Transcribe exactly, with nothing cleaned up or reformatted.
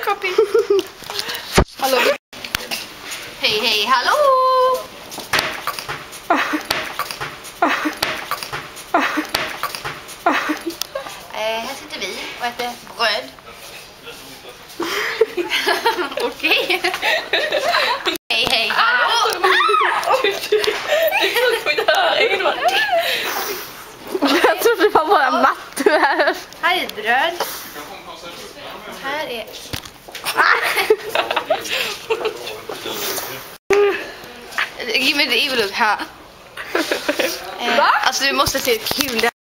Copy. Hallå. Hej, hej, hallå. Eh, här sitter vi och äter bröd. Okej. Hej, hej, hallå. Jag trodde det var bara matte här. Här är bröd. Här är... Give me the evil look här. Eh, alltså du måste se hur kul det är.